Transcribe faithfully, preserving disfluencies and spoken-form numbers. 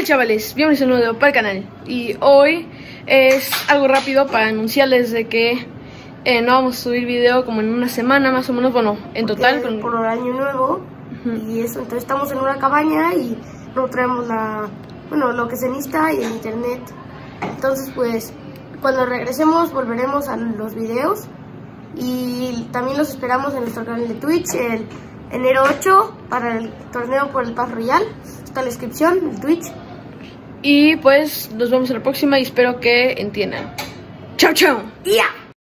chavales, bienvenidos a un nuevo video para el canal. Y hoy es algo rápido para anunciarles de que eh, no vamos a subir video como en una semana más o menos. Bueno, en total con... por el año nuevo. Uh-huh. Y eso, entonces estamos en una cabaña y no traemos la, bueno, lo que se necesita y el internet. Entonces pues cuando regresemos volveremos a los videos. Y también los esperamos en nuestro canal de Twitch el enero ocho para el torneo por el Paz Royal. Está en la descripción, el Twitch. Y pues nos vemos en la próxima y espero que entiendan. Chao, chao. ¡Ya!